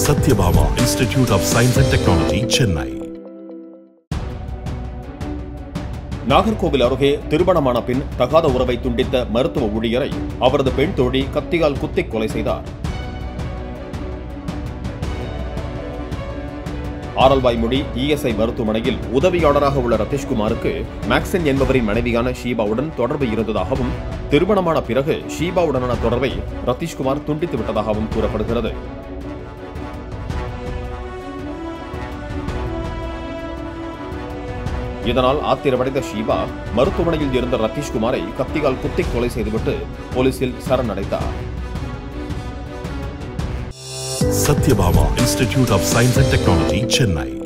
Satyabama Institute of Science and Technology, Chennai. Nagercoil அருகே திருமணமான பின் தகாத உறவை துண்டித்த மருத்துவ ஊழியரை அவரது பெண் தோழி கத்தியால் குத்திக் கொலை செய்தார். ஆரல்வாய்மொழி இஎஸ்ஐ மருத்துவமனையில் உதவியாளராக உள்ள ரத்தீஷ்குமாருக்கு மேக்சின் என்பவரின் மனைவியான ஷீபாவுடன் தொடர்பு இருந்ததாகவும், திருமணமான பிறகு ஷீபாவுடனான தொடர்பை ரத்தீஷ்குமார் துண்டித்து விட்டதாகவும் கூறப்படுகிறது. இதனால் ஆத்திரமடைந்த ஷீபா மருத்துவமனையில் இருந்த ரத்தீஷ்குமாரை கத்தியால் குத்திக் கொலை செய்துவிட்டு போலீசில் சரணடைந்தார். Satyabama Institute of Science and Technology, Chennai.